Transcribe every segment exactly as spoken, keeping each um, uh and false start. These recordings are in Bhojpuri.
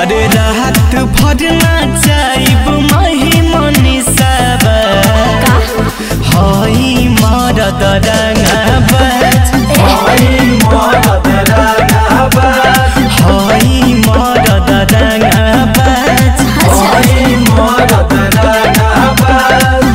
अरे रात भर नाचाइब मही मनीषाब हई मरद रंगाबाज हई मरद रंगाबाज हई मरद रंगाबाज हई मरद रंगाबाज।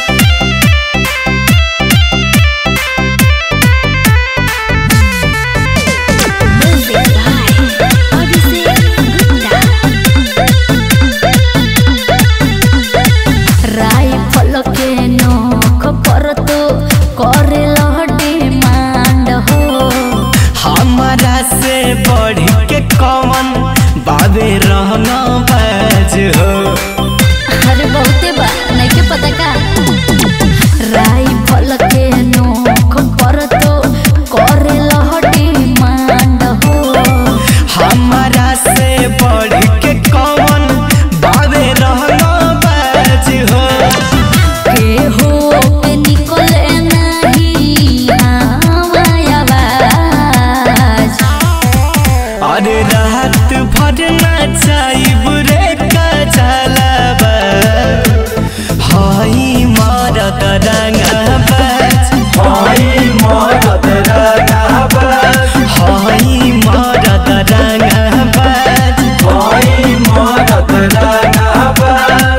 हमारा से बढ़ के कौन बाबे रहना बाज हो। अरे बहुते बा नहीं के पता का राइफल के नोक पर तो करे लहटी मांड हो। हमारा से बढ़ के कौन बाबे रहना बाज हो। केहू पे निकले नहीं हमाया बाज। अरे रात भर नाचाइब रे कजलबा हई मरद रंगाबाज हई मरद रंगाबाज हई मरद रंगाबाज हई मरद रंगाबाज।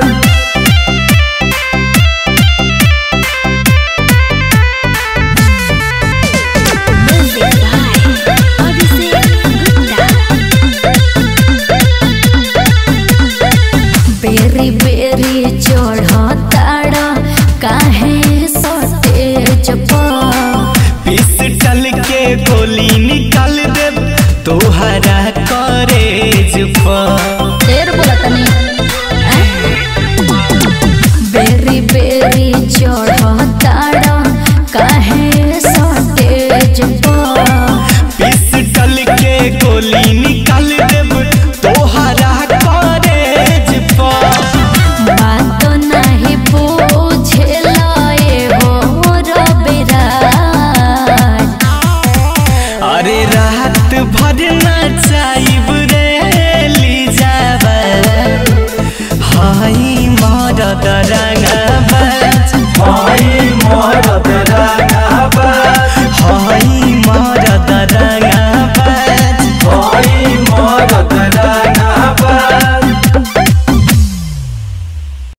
बेरी बेरी चढ़ताड़ा काहे सटेज पर पिस्टल के गोली निकाल दे तोहरा करेज पर। देर बोलतनी बेरी बेरी चढ़ताड़ा काहे सटेज पर पिस्टल के गोली निकाल दे तोहरा करेज पर। बात नहीं पूछेला ए हो रबिराज। अरे रात भर